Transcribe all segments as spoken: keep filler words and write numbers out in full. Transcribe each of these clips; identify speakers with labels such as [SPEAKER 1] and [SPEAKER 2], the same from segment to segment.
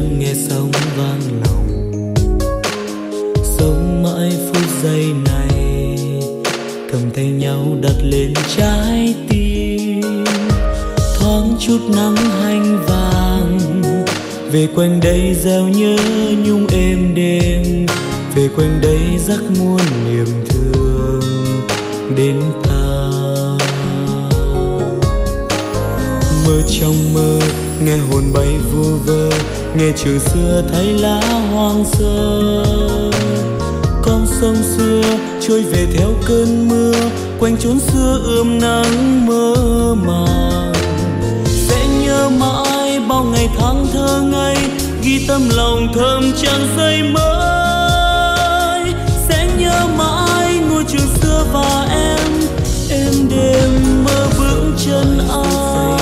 [SPEAKER 1] nhâm nghe sóng vang lòng, sống mãi phút giây này, cầm tay nhau đặt lên trái tim. Thoáng chút nắng hanh vàng, về quanh đây gieo nhớ nhung êm đêm, về quanh đây rắc muôn niềm thương đến ta. Mơ trong mơ nghe hồn bay vu vơ, nghe trường xưa thấy lá hoang sơ. Con sông xưa trôi về theo cơn mưa, quanh chốn xưa ươm nắng mơ màng. Sẽ nhớ mãi bao ngày tháng thơ ngây, ghi tâm lòng thơm trang giấy mới. Sẽ nhớ mãi ngôi trường xưa và em, êm đêm mơ bước chân ai.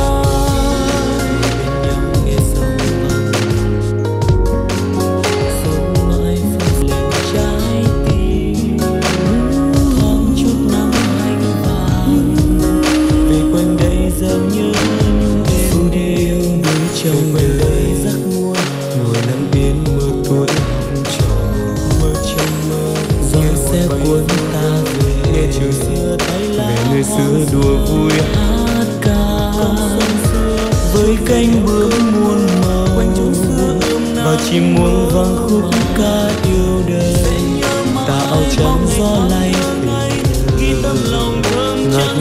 [SPEAKER 1] Xưa đùa vui hát ca với cánh bướm muôn màu, và chim muông vang khúc ca yêu đời. Tà áo trắng gió lay về ngát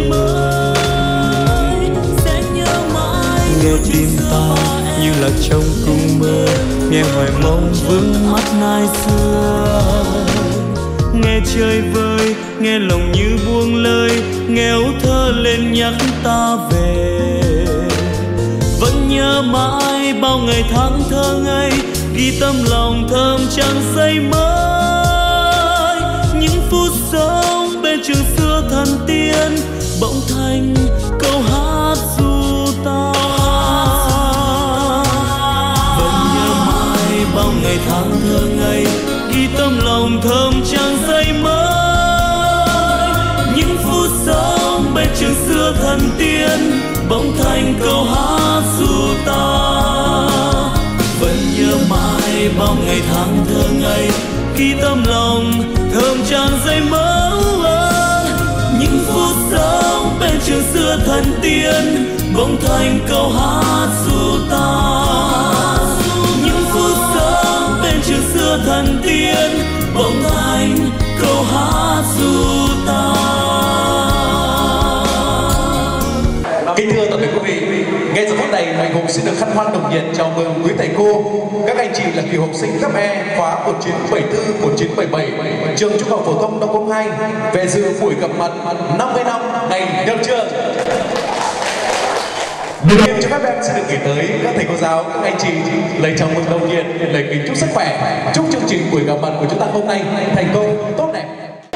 [SPEAKER 1] nghe tim ta như là trong cung mơ, nghe hoài mong vương mắt nai xưa. Nghe trời vơi, nghe lòng như buông lời, nghe ấu thơ lên nhắc ta về. Vẫn nhớ mãi bao ngày tháng thơ ngây, ghi tâm lòng thơm trang giấy mới. Những phút sống bên trường xưa thần tiên, bỗng thành câu hát ru ta. Vẫn nhớ mãi bao ngày tháng thơ ngây, ghi tâm lòng thơm trang giấy mới. Những phút sống bên trường xưa thần tiên, bỗng thành câu hát ru ta. Vẫn nhớ mãi bao ngày tháng thơ ngây, ghi tâm lòng thơm trang giấy mới. Những phút sống bên trường xưa thần tiên, bỗng thành câu hát ru ta. Những phút sống bên trường xưa thần tiên, bỗng thành câu hát ru ta.
[SPEAKER 2] Kính thưa toàn thể quý vị, ngay giờ phút này Mạnh Hùng xin được hân hoan nồng nhiệt chào mừng quý thầy cô, các anh chị là kỳ học sinh cấp E khóa một chín bảy tư một chín bảy bảy trường Trung học phổ thông Đông Công hai về dự buổi gặp mặt năm mươi năm ngày nhập trường. Đầu tiên cho phép em xin được gửi tới các thầy cô giáo, các anh chị lời chào mừng nồng nhiệt, lời kính chúc sức khỏe, chúc chương trình buổi gặp mặt của chúng ta hôm nay thành công tốt đẹp.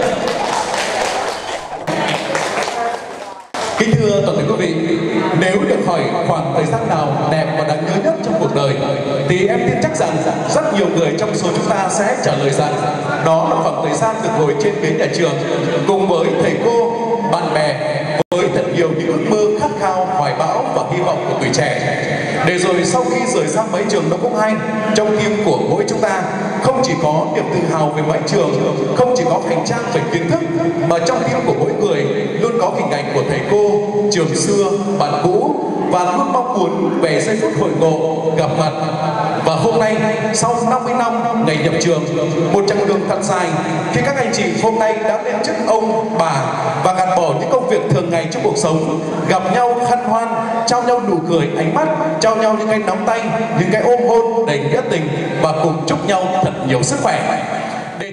[SPEAKER 2] Kính thưa toàn thể quý vị, nếu được hỏi khoảng thời gian nào đẹp và đáng nhớ nhất trong cuộc đời, thì em tin chắc rằng rất nhiều người trong số chúng ta sẽ trả lời rằng đó là khoảng thời gian được ngồi trên ghế nhà trường cùng với thầy cô, bạn bè, với thật nhiều những ước mơ khát khao, hoài bão và hy vọng của tuổi trẻ. Để rồi sau khi rời xa mái trường Đông Công hai, trong tim của mỗi chúng ta không chỉ có niềm tự hào về mái trường, không chỉ có hành trang về kiến thức, mà trong tim của mỗi người luôn có hình ảnh của thầy cô, trường xưa, bạn cũ, và luôn mong muốn về giây phút hội ngộ, gặp mặt. Và hôm nay, sau năm mươi năm ngày nhập trường, một chặng đường thật dài, khi các anh chị hôm nay đã lên chức ông, bà và gạt bỏ những công việc thường ngày trong cuộc sống, gặp nhau hân hoan, trao nhau nụ cười, ánh mắt, trao nhau những cái nắm tay, những cái ôm hôn đầy nghĩa tình, và cùng chúc nhau thật nhiều sức khỏe. Để...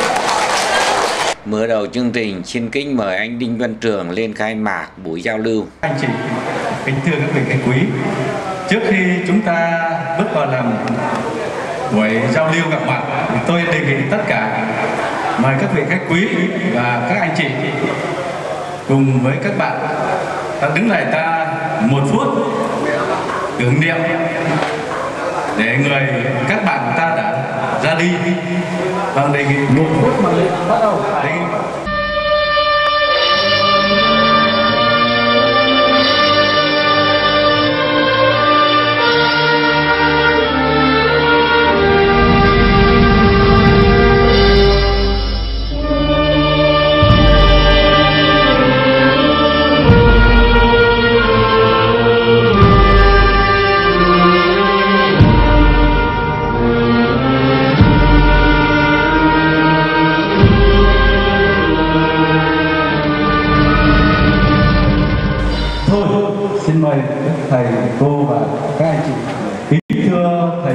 [SPEAKER 3] Mở đầu chương trình, xin kính mời anh Đinh Văn Trường lên khai mạc buổi giao lưu.
[SPEAKER 4] Anh chị, kính thưa các vị khách quý, trước khi chúng ta bước vào làm buổi giao lưu gặp mặt, thì tôi đề nghị tất cả mời các vị khách quý và các anh chị cùng với các bạn ta đứng lại ta một phút tưởng niệm để người các bạn ta đã ra đi. Vâng, đề nghị một phút mà bắt đầu. Đề nghị.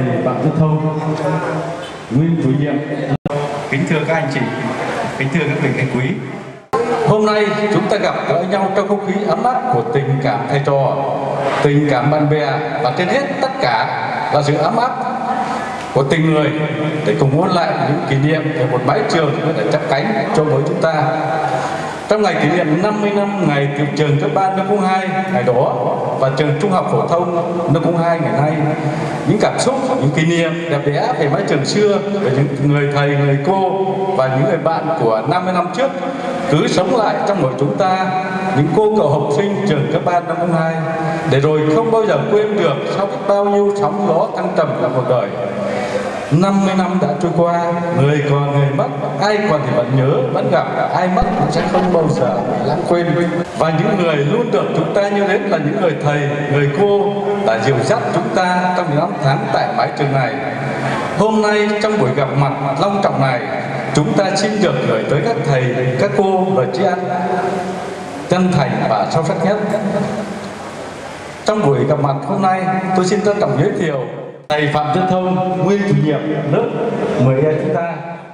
[SPEAKER 4] Phạm Xuân Thông, nguyên chủ nhiệm. Kính thưa các anh chị, kính thưa các vị khách quý. Hôm nay chúng ta gặp gỡ nhau trong không khí ấm áp của tình cảm thầy trò, tình cảm bạn bè và trên hết tất cả là sự ấm áp của tình người để cùng ôn lại những kỷ niệm về một mái trường đã chắp cánh cho mỗi chúng ta. Trong ngày kỷ niệm năm mươi năm ngày từ trường cấp ba nước không hai ngày đó và trường trung học phổ thông nước không hai ngày nay, những cảm xúc, những kỷ niệm đẹp đẽ về mái trường xưa, về những người thầy, người cô và những người bạn của năm mươi năm trước cứ sống lại trong mỗi chúng ta, những cô cậu học sinh trường cấp ba năm không hai, để rồi không bao giờ quên được sau biết bao nhiêu sóng gió thăng trầm trong cuộc đời. năm mươi năm đã trôi qua, người còn người mất, ai còn thì vẫn nhớ, vẫn gặp, ai mất cũng sẽ không bao giờ lãng quên. Và những người luôn được chúng ta nhớ đến là những người thầy, người cô đã dìu dắt chúng ta trong những năm tháng tại mái trường này. Hôm nay trong buổi gặp mặt long trọng này, chúng ta xin được gửi tới các thầy, các cô lời tri ân chân thành và sâu sắc nhất. Trong buổi gặp mặt hôm nay, tôi xin trân trọng giới thiệu thầy Phạm Xuân Thông, nguyên chủ nhiệm lớp mười E chúng ta.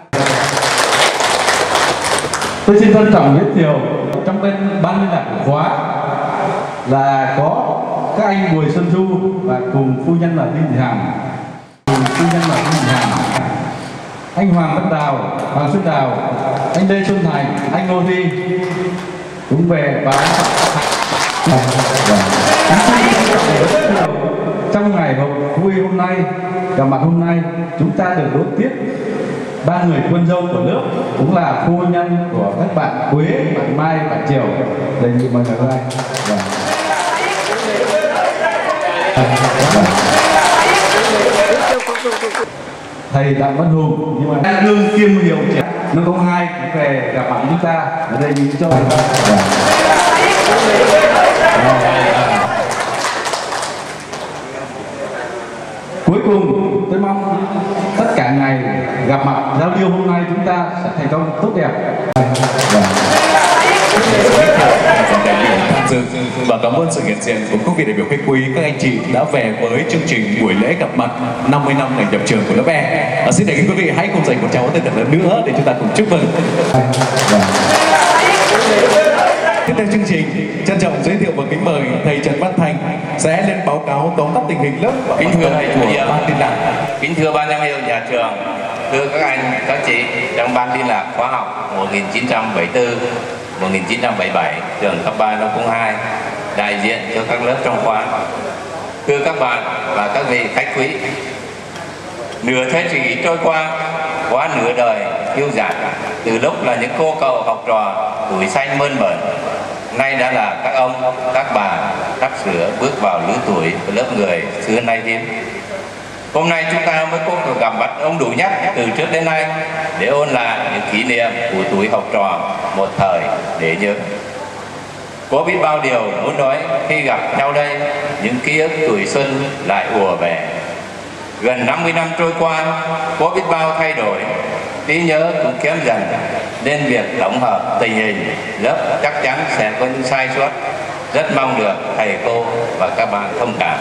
[SPEAKER 4] Tôi xin trân trọng giới thiệu trong bên ban liên lạc của khóa là có các anh Bùi Xuân Du và cùng phu nhân là Đinh Thị Hằng, cùng phu nhân là Đinh Thị Hằng, anh Hoàng Văn Đào, Hoàng Xuân Đào, anh Lê Xuân Thành, anh Ngô Thi cũng về và trong ngày vui hôm nay, gặp mặt hôm nay, chúng ta được đón tiếp ba người con dâu của lớp, cũng là phu nhân của các bạn Quế, bạn Mai, bạn Triều. Đề nghị mời người đây. Thầy Đặng Văn Hùng, nhưng mà lương kiêm hiệu trẻ nó có hai cũng về gặp mặt chúng ta ở đây những chỗ. Cuối cùng tôi mong tất cả ngày gặp mặt giao lưu hôm nay chúng ta sẽ thành công tốt đẹp.
[SPEAKER 2] Và cảm ơn sự hiện diện của các vị đại biểu khách quý, các anh chị đã về với chương trình buổi lễ gặp mặt năm mươi năm ngày nhập trường của lớp E. Và xin đề nghị quý vị hãy cùng dành một tràng tay thật lớn nữa để chúng ta cùng chúc mừng. Tiếp theo chương trình, trân trọng giới thiệu và kính mời thầy Trần Văn Thành sẽ lên báo cáo tóm tắt tình hình lớp.
[SPEAKER 3] Kính thưa thầy chủ nhiệm,
[SPEAKER 2] ban liên lạc,
[SPEAKER 3] kính thưa ban giám hiệu nhà trường, thưa các anh, các chị trong ban liên lạc khóa học một nghìn chín trăm bảy mươi tư một nghìn chín trăm bảy mươi bảy trường cấp ba năm không hai, đại diện cho các lớp trong khóa. Thưa các bạn và các vị khách quý, nửa thế kỷ trôi qua, quá nửa đời yêu dạt, từ lúc là những cô cậu học trò tuổi xanh mơn mởn, nay đã là các ông, các bà sắp sửa bước vào lứa tuổi của lớp người xưa nay hiếm. Hôm nay chúng ta mới có cuộc gặp mặt ông đủ nhắc từ trước đến nay để ôn lại những kỷ niệm của tuổi học trò một thời để nhớ. Có biết bao điều muốn nói khi gặp nhau đây, những ký ức tuổi xuân lại ùa về. Gần năm mươi năm trôi qua, có biết bao thay đổi, trí nhớ cũng kém dần, nên việc tổng hợp tình hình lớp chắc chắn sẽ có những sai sót. Rất mong được thầy cô và các bạn thông cảm.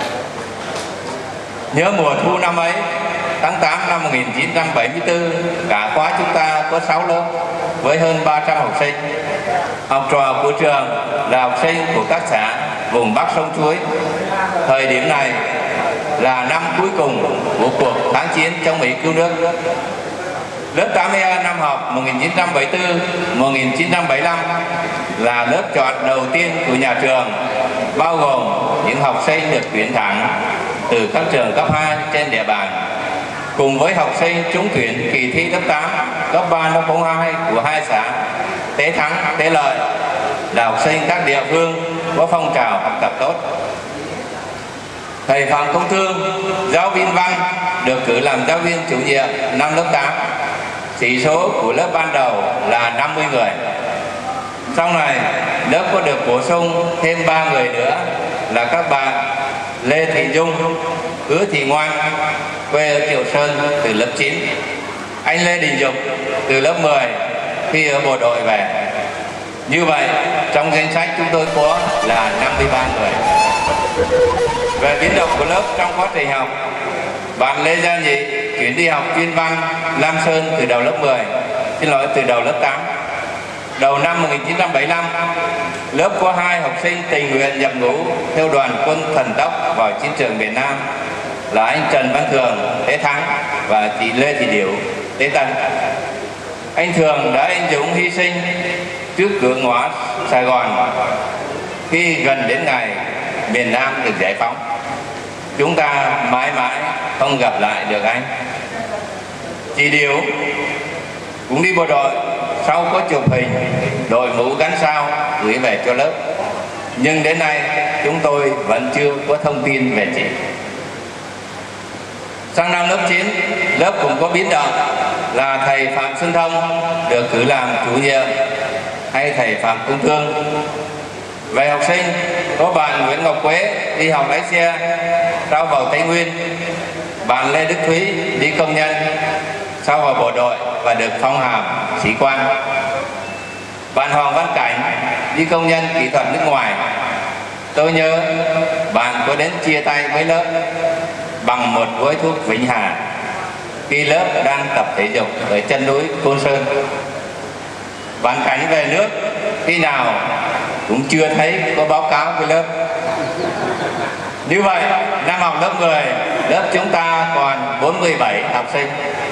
[SPEAKER 3] Nhớ mùa thu năm ấy, tháng tám năm một nghìn chín trăm bảy mươi tư, cả khóa chúng ta có sáu lớp với hơn ba trăm học sinh. Học trò của trường là học sinh của các xã vùng Bắc sông Chuối. Thời điểm này là năm cuối cùng của cuộc kháng chiến chống Mỹ cứu nước. Lớp tám E năm học một nghìn chín trăm bảy mươi tư một nghìn chín trăm bảy mươi lăm là lớp chọn đầu tiên của nhà trường, bao gồm những học sinh được tuyển thẳng từ các trường cấp hai trên địa bàn, cùng với học sinh trúng tuyển kỳ thi lớp tám, cấp ba năm không hai của hai xã Tế Thắng, Tế Lợi là học sinh các địa phương có phong trào học tập tốt. Thầy Phạm Công Thương, giáo viên văn, được cử làm giáo viên chủ nhiệm năm lớp tám. Chỉ số của lớp ban đầu là năm mươi người. Sau này, lớp có được bổ sung thêm ba người nữa là các bạn Lê Thị Dung, Hứa Thị Ngoan, quê ở Triệu Sơn từ lớp chín. Anh Lê Đình Dục từ lớp mười khi ở bộ đội về. Như vậy, trong danh sách chúng tôi có là năm mươi ba người. Về biến động của lớp trong quá trình học, Bạn Lê Gia Nhị chuyển đi học chuyên văn Lam Sơn từ đầu lớp mười, xin lỗi từ đầu lớp tám. Đầu năm một nghìn chín trăm bảy mươi lăm, lớp có hai học sinh tình nguyện nhập ngũ theo đoàn quân thần tốc vào chiến trường miền Nam là anh Trần Văn Thường, Tế Thắng và chị Lê Thị Điểu, Tế Tân. Anh Thường đã anh dũng hy sinh trước cửa ngõ Sài Gòn khi gần đến ngày miền Nam được giải phóng. Chúng ta mãi mãi không gặp lại được anh. Chị Điểu cũng đi bộ đội, sau có chụp hình đội mũ gắn sao gửi về cho lớp, nhưng đến nay chúng tôi vẫn chưa có thông tin về chị. Sang năm lớp chín, lớp cũng có biến động là thầy Phạm Xuân Thông được cử làm chủ nhiệm hay thầy Phạm Công Thương. Về học sinh, có bạn Nguyễn Ngọc Quế đi học lái xe, sau vào Tây Nguyên. Bạn Lê Đức Thúy đi công nhân, sau vào bộ đội và được phong hàm sĩ quan. Bạn Hoàng Văn Cảnh đi công nhân kỹ thuật nước ngoài. Tôi nhớ bạn có đến chia tay với lớp bằng một gói thuốc Vĩnh Hà khi lớp đang tập thể dục ở chân núi Côn Sơn. Bạn Cảnh về nước khi nào cũng chưa thấy có báo cáo với lớp. Như vậy, năm học lớp mười, lớp chúng ta còn bốn mươi bảy học sinh.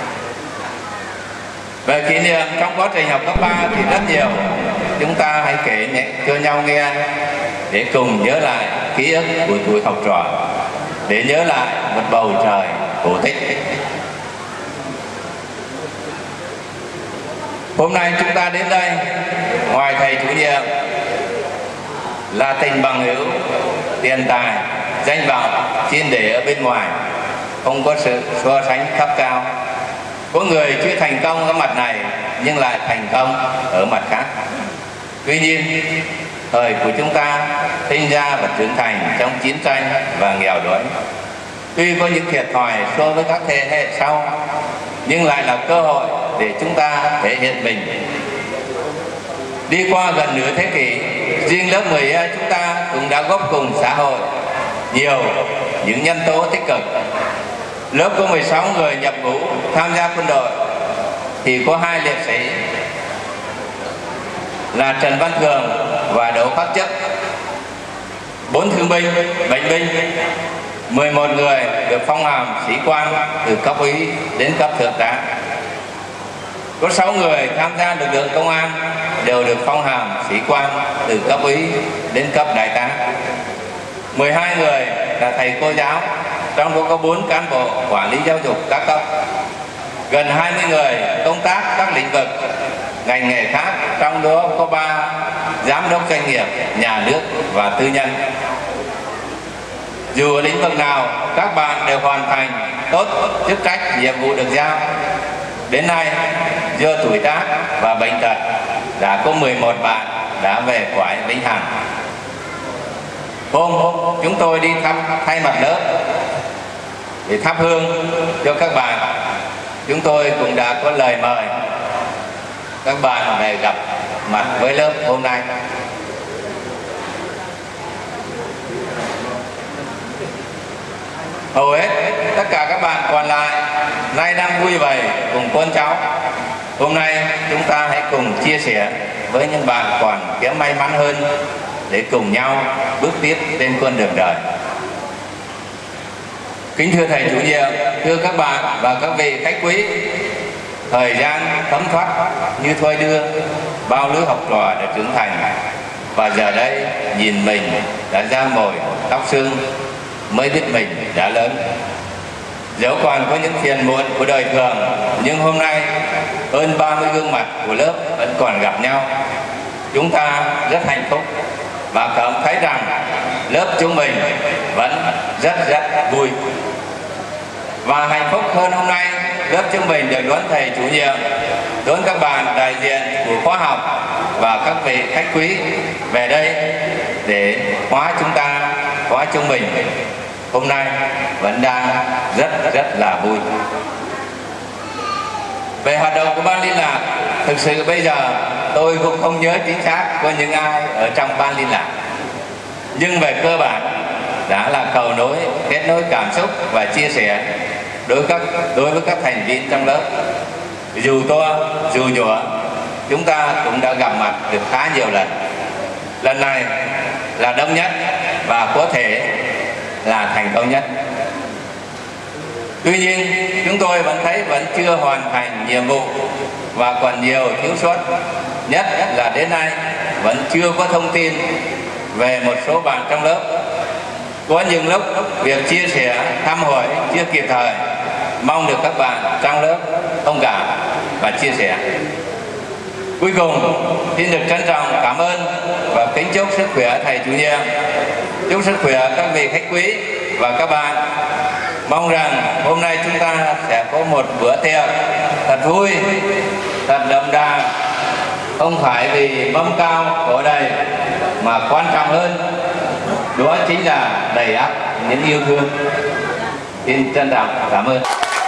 [SPEAKER 3] Về kỷ niệm trong quá trình học cấp ba thì rất nhiều. Chúng ta hãy kể nhẹ cho nhau nghe để cùng nhớ lại ký ức của tuổi học trò, để nhớ lại một bầu trời cổ tích. Hôm nay chúng ta đến đây, ngoài thầy chủ nhiệm là tình bằng hữu, tiền tài, danh vọng xin để ở bên ngoài, không có sự so sánh thấp cao. Có người chưa thành công ở mặt này nhưng lại thành công ở mặt khác. Tuy nhiên, thời của chúng ta sinh ra và trưởng thành trong chiến tranh và nghèo đói. Tuy có những thiệt thòi so với các thế hệ sau, nhưng lại là cơ hội để chúng ta thể hiện mình. Đi qua gần nửa thế kỷ, riêng lớp mười hai chúng ta cũng đã góp cùng xã hội nhiều những nhân tố tích cực. Lớp có mười sáu người nhập ngũ tham gia quân đội thì có hai liệt sĩ là Trần Văn Thường và Đỗ Khắc Chấp, bốn thương binh, bệnh binh, mười một người được phong hàm sĩ quan từ cấp úy đến cấp thượng tá. Có sáu người tham gia lực lượng công an đều được phong hàm sĩ quan từ cấp úy đến cấp đại tá. mười hai người là thầy cô giáo, trong đó có bốn cán bộ quản lý giáo dục các cấp. Gần hai mươi người công tác các lĩnh vực, ngành nghề khác, trong đó có ba giám đốc doanh nghiệp, nhà nước và tư nhân. Dù ở lĩnh vực nào, các bạn đều hoàn thành tốt chức trách nhiệm vụ được giao. Đến nay, do tuổi tác và bệnh tật, đã có mười một bạn đã về cõi vĩnh hằng. Hôm chúng tôi đi thăm thay mặt lớp để thắp hương cho các bạn. Chúng tôi cũng đã có lời mời các bạn để gặp mặt với lớp hôm nay. Hầu hết tất cả các bạn còn lại nay đang vui vầy cùng con cháu. Hôm nay chúng ta hãy cùng chia sẻ với những bạn còn kém may mắn hơn để cùng nhau bước tiếp trên con đường đời. Kính thưa thầy chủ nhiệm, thưa các bạn và các vị khách quý, thời gian thấm thoát như thoi đưa, bao lứa học trò đã trưởng thành, và giờ đây nhìn mình đã ra mồi tóc xương mới biết mình đã lớn. Dẫu còn có những phiền muộn của đời thường, nhưng hôm nay hơn ba mươi gương mặt của lớp vẫn còn gặp nhau. Chúng ta rất hạnh phúc và cảm thấy rằng lớp chúng mình vẫn rất rất vui. Và hạnh phúc hơn hôm nay, lớp chúng mình được đón thầy chủ nhiệm, đón các bạn đại diện của khóa học và các vị khách quý về đây để khóa chúng ta, khóa chúng mình hôm nay vẫn đang rất rất là vui. Về hoạt động của ban liên lạc, thực sự bây giờ tôi cũng không nhớ chính xác có những ai ở trong ban liên lạc, nhưng về cơ bản đã là cầu nối, kết nối cảm xúc và chia sẻ đối với các đối với các thành viên trong lớp. Dù to dù nhỏ, chúng ta cũng đã gặp mặt được khá nhiều lần. Lần này là đông nhất và có thể là thành công nhất. Tuy nhiên, chúng tôi vẫn thấy vẫn chưa hoàn thành nhiệm vụ và còn nhiều thiếu sót. Nhất là đến nay vẫn chưa có thông tin về một số bạn trong lớp. Có những lúc việc chia sẻ, thăm hỏi chưa kịp thời. Mong được các bạn trong lớp thông cảm và chia sẻ. Cuối cùng, xin được trân trọng cảm ơn và kính chúc sức khỏe thầy chủ nhiệm, chúc sức khỏe các vị khách quý và các bạn. Mong rằng hôm nay chúng ta sẽ có một bữa tiệc thật vui, thật đậm đà, không phải vì mâm cao cỗ đầy, mà quan trọng hơn đó chính là đầy ắp những yêu thương. Xin trân trọng cảm ơn.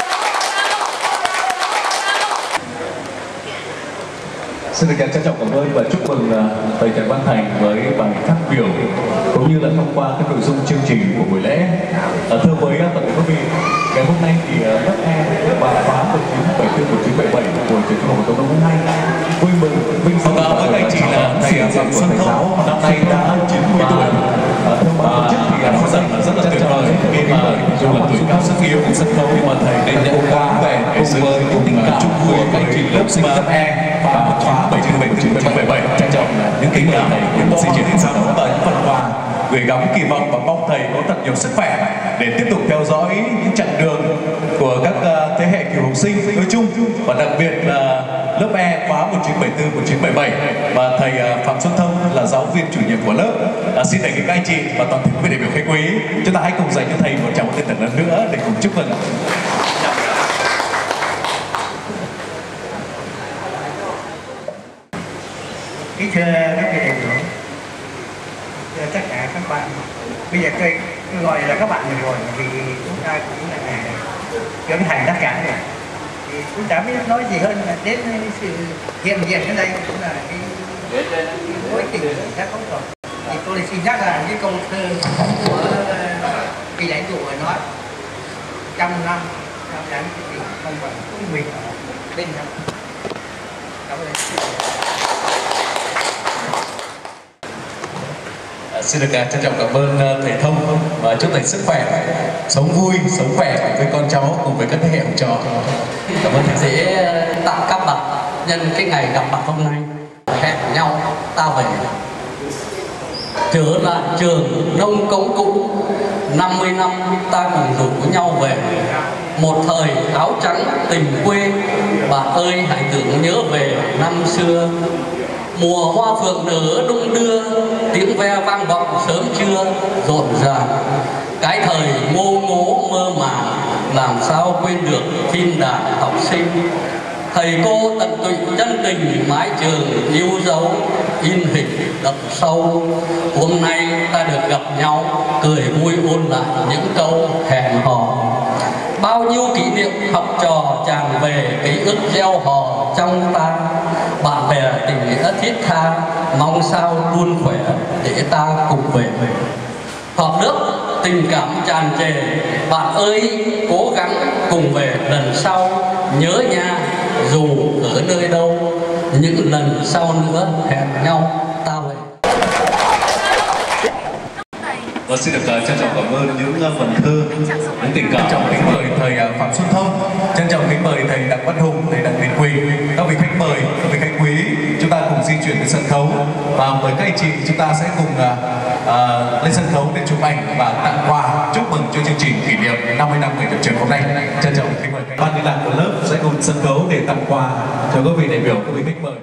[SPEAKER 4] Xin được trân trọng cảm ơn và chúc mừng thầy Trần Văn Thành với bài phát biểu cũng như là thông qua cái nội dung chương trình của buổi lễ. À, thưa với toàn thể quý vị, ngày hôm nay thì lớp E và khóa một chín bảy tư một chín bảy bảy của trường trung học phổ thông Đông Hai vui mừng vinh dự và với anh chị là thầy giảng của thầy giáo năm nay đã chín mươi tuổi. Thông báo tổ chức thì nói rằng là rất là tuyệt vời khi mà dù là tuổi cao sức yếu của sân khấu nhưng mà thầy đến nhận cố gắng về cùng với tình cảm chung vui các anh chị lớp sinh lớp E và khóa bảy chín bảy tư một chín bảy bảy trân trọng những kính mời thầy những xin chuyển đến sau đó và những phần quà gửi gắm kỳ vọng và mong thầy có thật nhiều sức khỏe để tiếp tục theo dõi những chặng đường của các thế hệ cựu học sinh nói chung và đặc biệt là lớp E khóa một chín bảy tư một chín bảy bảy và thầy Phạm Xuân Thông là giáo viên chủ nhiệm của lớp. À, xin thầy các anh chị và toàn thể quý vị đại biểu khách quý, chúng ta hãy cùng dành cho thầy một tràng tinh thần lần nữa để cùng chúc mừng.
[SPEAKER 5] Kính thưa các vị đại biểu, thưa tất cả các bạn, bây giờ tôi, tôi gọi là các bạn rồi vì chúng ta cũng là trưởng thành tất cả rồi, thì tôi chẳng biết nói gì hơn là đến sự hiện diện ở đây cũng là cái, cái mối tình đã không còn. Thì tôi xin nhắc là cái câu thơ của vị lãnh tụ nói trăm năm trăm năm cái gì không bằng cũng mình bên nhau. Cảm ơn.
[SPEAKER 4] Xin được trân trọng cảm ơn thầy Thông và chúc thầy sức khỏe, sống vui, sống khỏe với con cháu cùng với các thế hệ học trò.
[SPEAKER 6] Cảm ơn thầy. Sẽ tặng các bạn nhân cái ngày gặp mặt hôm nay, hẹn nhau ta về trở lại trường Nông Cống cũ. năm mươi năm ta cùng rủ nhau về một thời áo trắng tình quê. Bạn ơi hãy tưởng nhớ về năm xưa, mùa hoa phượng nở đung đưa, tiếng ve vang vọng sớm trưa rộn ràng. Cái thời ngô ngố mơ màng, làm sao quên được thiên đàng học sinh. Thầy cô tận tụy chân tình, mái trường yêu dấu in hình đậm sâu. Hôm nay ta được gặp nhau, cười vui ôn lại những câu hẹn hò. Bao nhiêu kỷ niệm học trò tràn về, ký ức gieo hò trong ta. Bạn bè tình nghĩa thiết tha, mong sao luôn khỏe để ta cùng về. Họp nước tình cảm tràn trề, bạn ơi cố gắng cùng về lần sau. Nhớ nha dù ở nơi đâu, những lần sau nữa hẹn nhau ta về.
[SPEAKER 4] Và xin được trân trọng cảm ơn những phần thơ, những tình cảm. Trân trọng kính mời thầy Phạm Xuân Thông, trân trọng kính mời thầy Đặng Văn Hùng, thầy Đặng Việt Quỳnh, các vị khách mời, các vị khách quý, chúng ta cùng di chuyển đến sân khấu và mời các anh chị chúng ta sẽ cùng uh, uh, lên sân khấu để chụp ảnh và tặng quà chúc mừng cho chương trình kỷ niệm năm mươi năm ngày nhập trường hôm nay. Trân trọng kính mời ban liên lạc của lớp sẽ cùng sân khấu để tặng quà cho các vị đại biểu, các vị khách mời.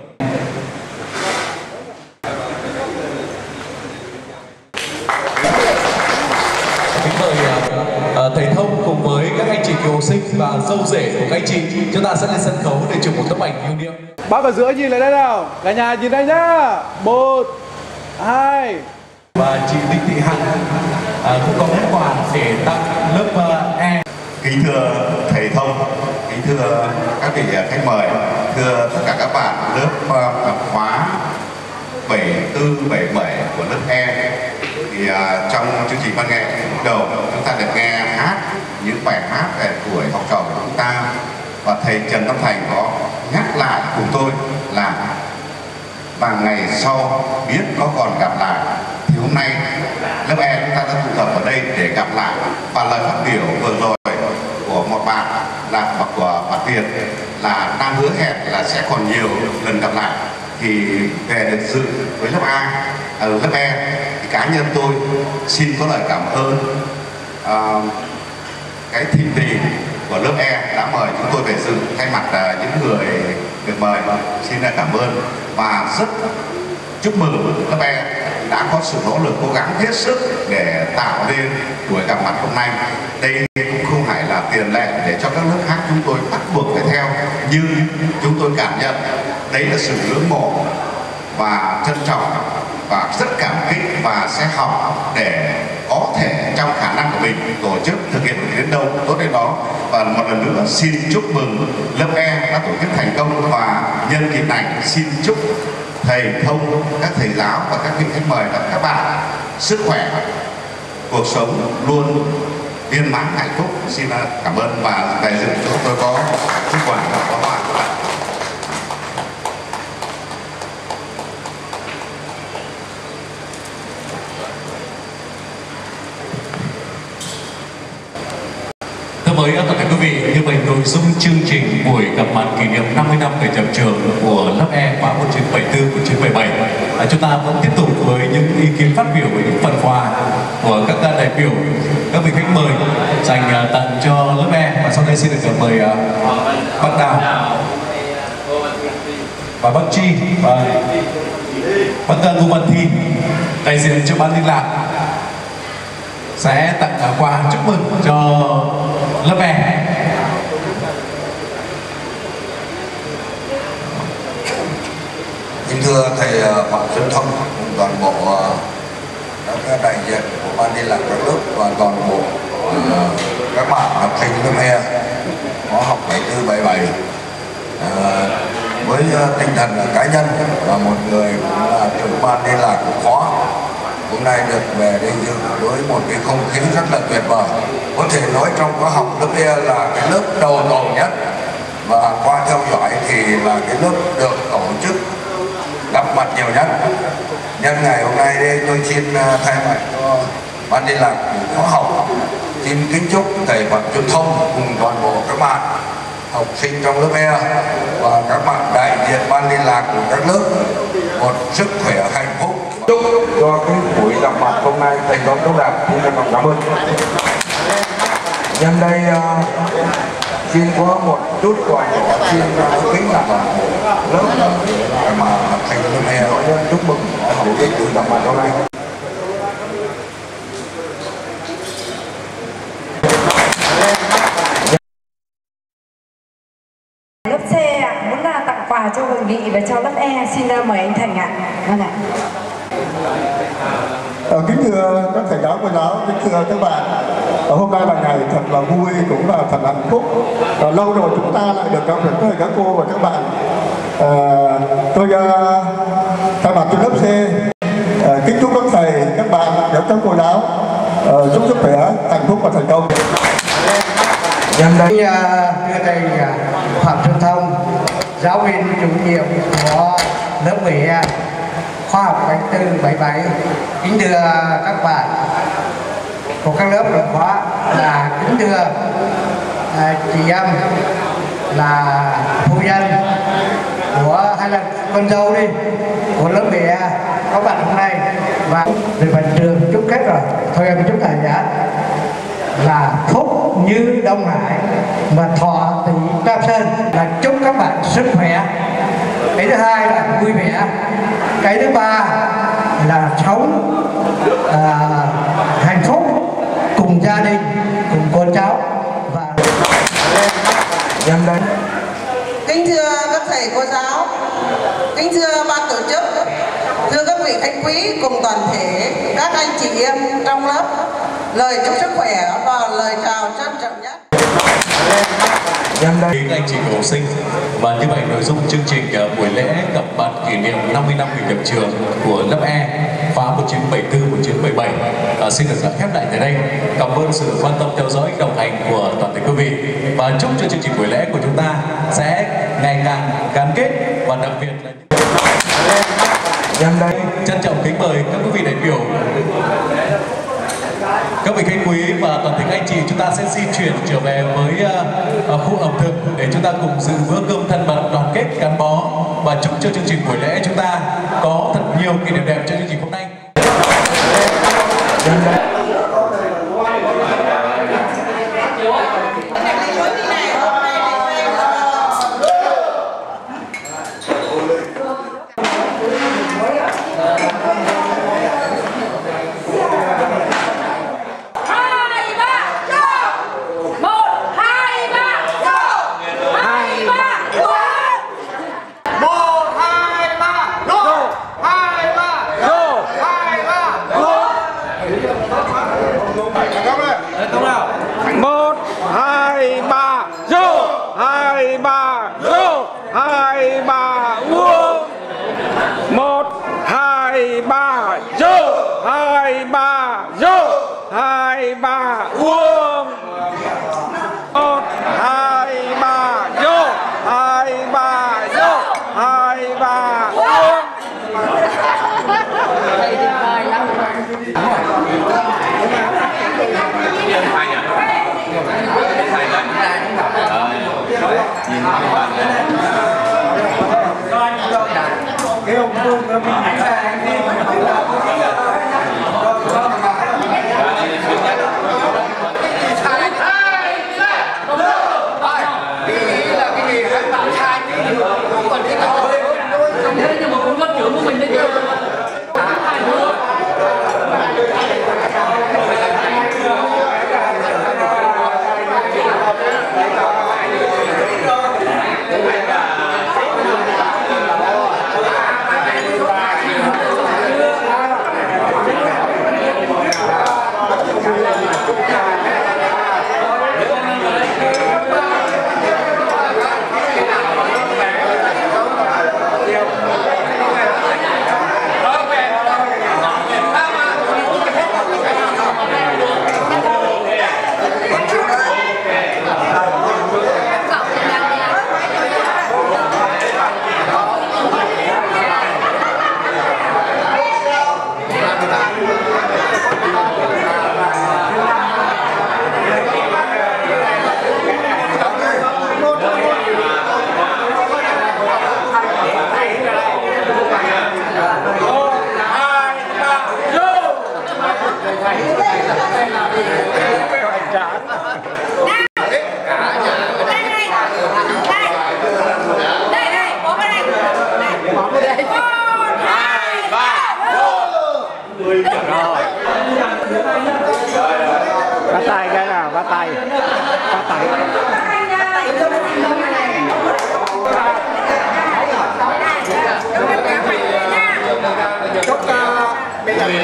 [SPEAKER 4] Thầy Thông cùng với các anh chị cựu học sinh và dâu rể của các anh chị, chúng ta sẽ lên sân khấu để chụp một tấm ảnh lưu niệm.
[SPEAKER 7] Bác ở giữa nhìn lại đây nào, cả nhà nhìn đây nhá. Một, hai.
[SPEAKER 4] Và chị Đinh Thị Hằng à, cũng có món quà để tặng lớp uh, E.
[SPEAKER 8] Kính thưa thầy Thông, kính thưa các vị khách mời, thưa tất cả các bạn lớp uh, khóa bảy tư bảy bảy của lớp E. thì uh, trong chương trình văn nghệ đầu chúng ta được nghe hát những bài hát về tuổi học trò của chúng ta, và thầy Trần Tâm Thành có nhắc lại cùng tôi là và ngày sau biết có còn gặp lại. Thì hôm nay lớp E chúng ta đã tụ tập ở đây để gặp lại, và lời phát biểu vừa rồi của một bạn là của bạn Việt là đang hứa hẹn là sẽ còn nhiều lần gặp lại. Thì về được dự với lớp A, ở lớp E thì cá nhân tôi xin có lời cảm ơn uh, cái thịnh tình của lớp E đã mời chúng tôi về dự. Thay mặt uh, những người được mời xin cảm ơn và rất chúc mừng lớp E đã có sự nỗ lực cố gắng hết sức để tạo nên buổi gặp mặt hôm nay. Đây cũng không phải là tiền lệ để cho các lớp khác chúng tôi bắt buộc phải theo, nhưng chúng tôi cảm nhận đấy là sự ngưỡng mộ và trân trọng và rất cảm kích, và sẽ học để có thể trong khả năng của mình tổ chức thực hiện đến đâu tốt đến đó. Và một lần nữa xin chúc mừng lớp E đã tổ chức thành công, và nhân dịp này xin chúc thầy Thông, các thầy giáo và các vị khách mời và các bạn sức khỏe, cuộc sống luôn viên mãn hạnh phúc. Xin cảm ơn, và về dự chúng tôi có chúc quà và có hoa các bạn.
[SPEAKER 2] Với tất cả quý vị, như vậy nội dung chương trình buổi gặp mặt kỷ niệm năm mươi năm ngày nhập trường của lớp E khóa một chín bảy tư của chín bảy bảy, à, chúng ta vẫn tiếp tục với những ý kiến phát biểu với những phần quà của các đại biểu, các vị khách mời dành tặng cho lớp E. Và sau đây xin được mời uh, bác Đào và bác Chi và bác Ngô Văn Thi, đại diện cho ban liên lạc, sẽ tặng quà chúc mừng cho lớp E.
[SPEAKER 9] Kính thưa thầy Phạm Xuân Thông, toàn bộ các đại diện của ban liên lạc các lớp và toàn bộ các bạn học sinh lớp E có học bảy tư bảy bảy, với tinh thần là cá nhân và một người cũng là trưởng ban liên lạc của khóa, hôm nay được về đây dự với một cái không khí rất là tuyệt vời. Có thể nói trong khóa học lớp E là cái lớp đầu tổ nhất, và qua theo dõi thì là cái lớp được tổ chức gặp mặt nhiều nhất. Nhân ngày hôm nay đây tôi xin thay mặt cho ban liên lạc của khóa học xin kính chúc thầy Phạm Xuân Thông cùng toàn bộ các bạn học sinh trong lớp E và các bạn đại diện ban liên lạc của các lớp một sức khỏe hạnh phúc. Chúc cho cái buổi gặp mặt hôm nay thành công tốt đẹp. Xin trân trọng cảm ơn. Nhân đây uh, xin có một chút quà xin uh, kính là lớp mà thành lớp E chúc mừng học cái buổi gặp mặt hôm nay.
[SPEAKER 10] Lớp C ạ, muốn là tặng quà cho hội nghị và cho lớp E, xin mời anh Thành ạ. Vâng ạ.
[SPEAKER 11] À, kính thưa các thầy giáo cô giáo, kính thưa các bạn, à, hôm nay là ngày thật là vui, cũng là thật hạnh phúc. À, lâu rồi chúng ta lại được gặp được các cô và các bạn. À, tôi uh, thay mặt cho lớp C à, kính chúc các thầy, các bạn, các cô giáo uh, chúc sức khỏe, hạnh phúc và thành công.
[SPEAKER 5] Nhân đây thưa thầy Phạm Xuân Thông, giáo viên chủ nhiệm của lớp mười E khoa học bảy tư bảy bảy, kính thưa các bạn của các lớp được khóa, là kính thưa à, chị em là phu nhân của hay là con dâu đi của lớp mười E có bạn hôm nay, và về phần trường chúc kết rồi, thôi em chúc thầy giá là phúc như Đông Hải mà thọ tỷ Nam Sơn, là chúc các bạn sức khỏe. Cái thứ hai là vui vẻ. Cái thứ ba là sống à, hạnh phúc cùng gia đình, cùng con cháu. Và nhân đây
[SPEAKER 12] kính thưa các thầy cô giáo, kính thưa ban tổ chức, thưa các vị khách quý cùng toàn thể các anh chị em trong lớp, lời chúc sức khỏe và lời chào trân trọng nhất.
[SPEAKER 2] Kính anh chị của học sinh, và như vậy nội dung chương trình uh, buổi lễ gặp mặt kỷ niệm năm mươi năm thành lập trường của lớp E khóa một chín bảy tư một chín bảy bảy uh, xin được khép lại tại đây. Cảm ơn sự quan tâm theo dõi đồng hành của toàn thể quý vị, và chúc cho chương trình buổi lễ của chúng ta sẽ ngày càng gắn kết, và đặc biệt là trân trọng kính mời các quý vị đại biểu, các vị khách quý và toàn thể các anh chị, chúng ta sẽ di chuyển trở về với uh, khu ẩm thực để chúng ta cùng dự bữa cơm thân mật đoàn kết gắn bó, và chúc cho chương trình buổi lễ chúng ta có thật nhiều kỷ niệm đẹp cho chương trình hôm nay.
[SPEAKER 13] Cái ông Phương nó bị đánh ra anh đi mà không làm
[SPEAKER 6] thế nhưng mà cũng lớp trưởng của mình đấy chứ.
[SPEAKER 7] Bắt tay cái nào, bắt tay, bắt tay.
[SPEAKER 13] Chúc bây giờ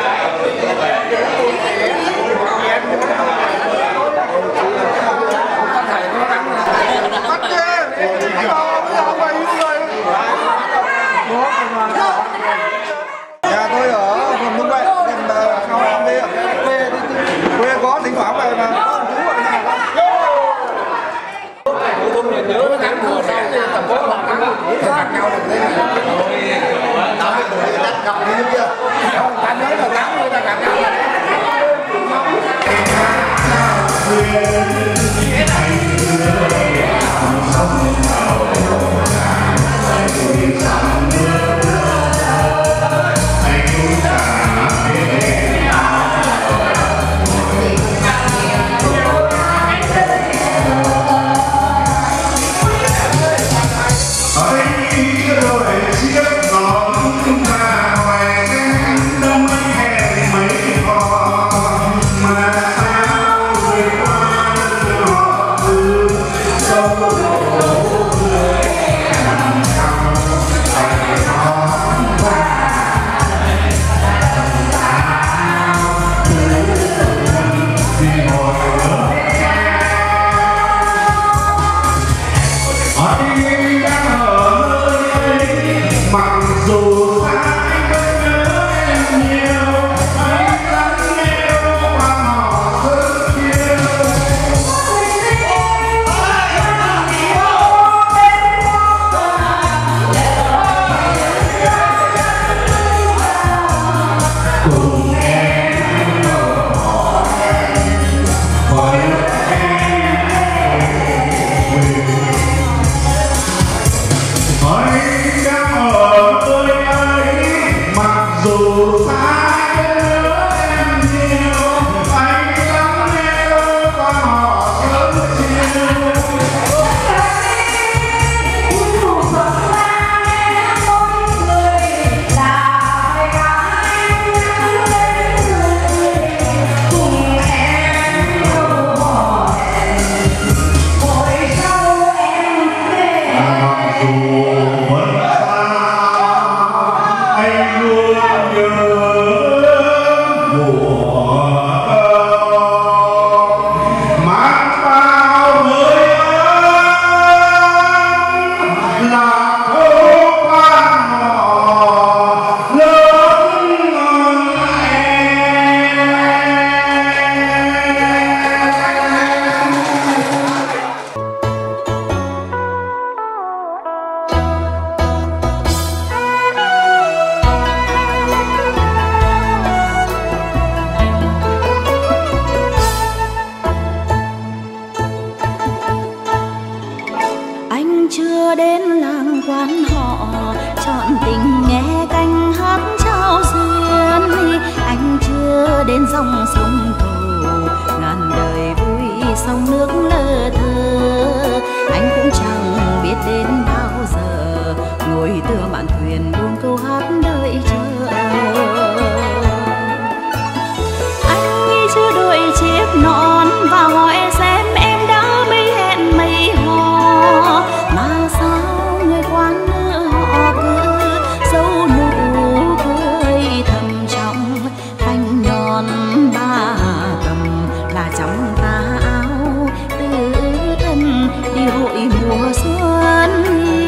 [SPEAKER 13] nhà tôi ở vùng Đông Vệ, gần Khao Am đi, quê quê có thỉnh thoảng về mà có chú ở nhà. Tôi là nhớ tháng mùa sau thành phố là gặp nhau được thế này. Gặp đi chưa? Không, ta nói là tháng người ta gặp nhau.
[SPEAKER 14] chưa đến làng quan họ, chọn tình nghe canh hát trao duyên. Anh chưa đến dòng sông cầu, ngàn đời vui sông nước lơ thơ. Anh cũng chẳng biết đến bao giờ, ngồi tựa mạn thuyền buông câu hát đợi chờ. Anh nghĩ chưa đội chiếc nón và hỏi xem em đã mấy hẹn mấy hò, mà sao người quan nữ họ cứ giấu nụ cười thầm trong cánh nhọn ba cầm là trong tà áo tự thân đi hội mùa xuân.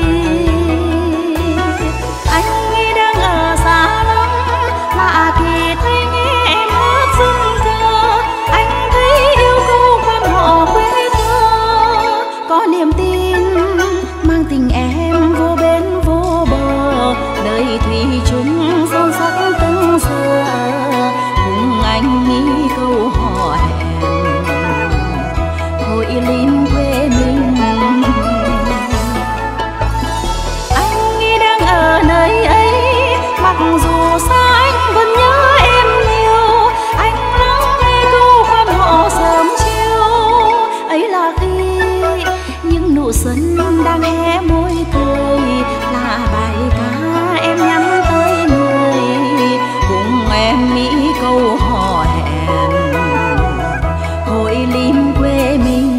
[SPEAKER 14] Anh nghĩ đang ở xa lắm lạ kỳ thấy nghe em hát dưng thơ. Anh thấy yêu câu quan họ quê thơ, có niềm tin mang tình em vô bến vô bờ. Đời thủy chung sâu sắc từng giờ, cùng anh nghĩ câu hò hẹn hội lim quê mình. Anh nghĩ đang ở nơi ấy, mặc dù xa anh vẫn nhớ em nhiều. Anh lắng nghe câu quan họ sớm chiều, ấy là khi những nụ xuân đang hé môi cười, là bài ca em nhắn tới người, cùng em nghĩ câu hò hẹn hội lim quê mình.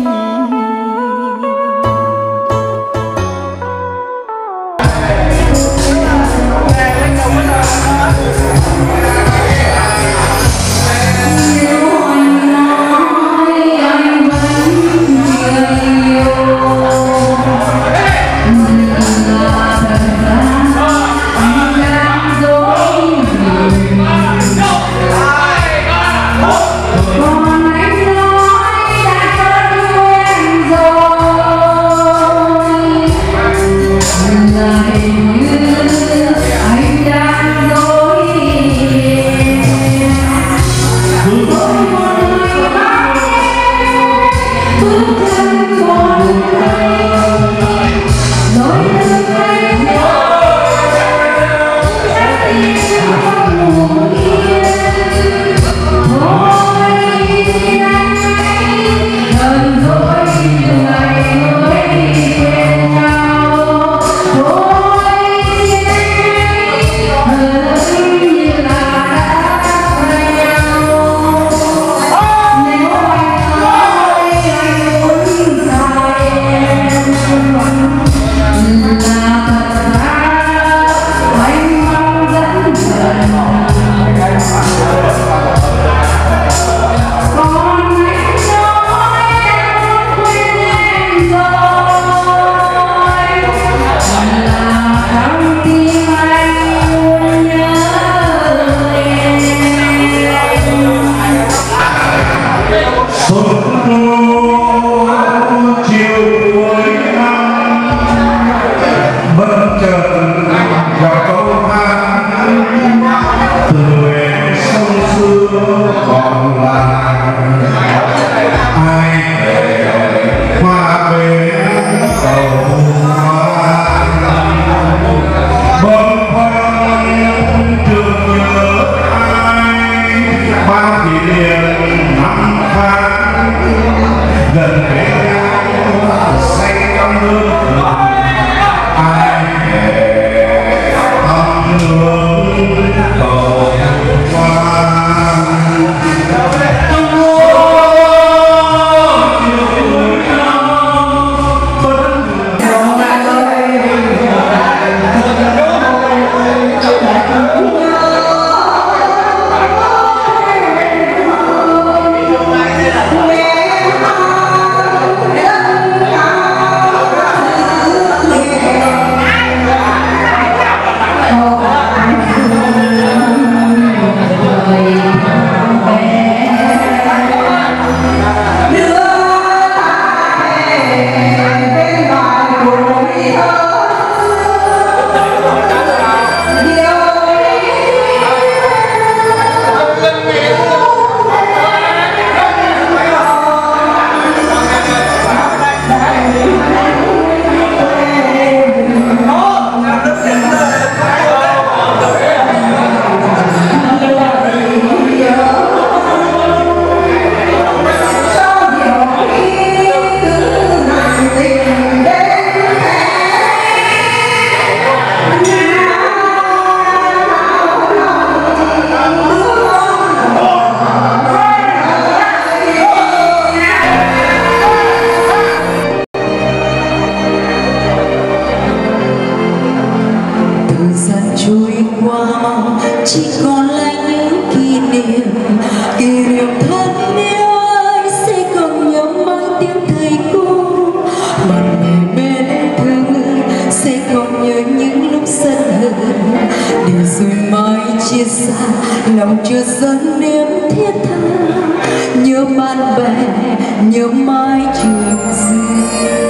[SPEAKER 15] chỉ còn lại những kỷ niệm, kỷ niệm thân yêu ơi sẽ còn nhớ mãi tiếng thầy cô, bạn bè bên thương ơi sẽ còn nhớ những lúc sân hờn, để rồi mãi chia xa lòng chưa dâng niềm thiết tha, nhớ bạn bè nhớ mãi trường xưa.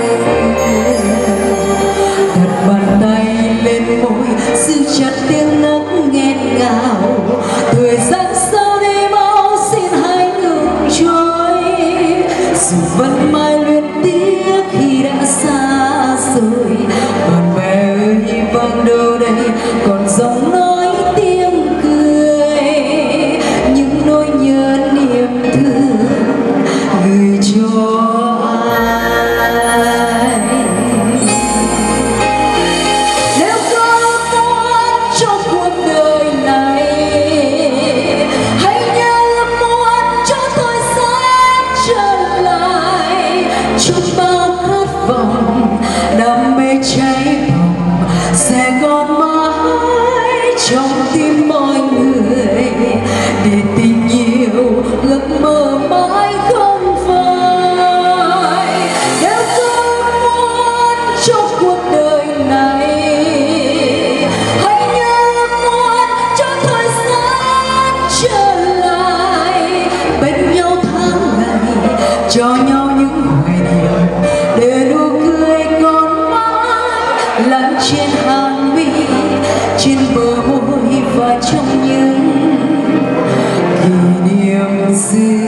[SPEAKER 15] Đặt bàn tay lên môi giữ chặt tiếng nấc nghẹn ngào, thời gian sau đi mau xin hãy ngừng trôi, dù vẫn mãi luyến tiếc khi đã xa rồi. Bạn bè ơi hy vọng đâu đây còn giọng nói tiếng cười, những nỗi nhớ niềm thương gửi cho đam mê cháy bỏng sẽ còn mãi trong tim mọi người, để tình yêu giấc mơ mãi không phai. Nếu tôi muốn trong cuộc đời này hãy nhớ muốn cho thời gian trở lại, bên nhau tháng ngày cho nhau những hoài niệm, để nụ cười còn mãi lắng trên hàng mi, trên bờ môi và trong những kỷ niệm xưa.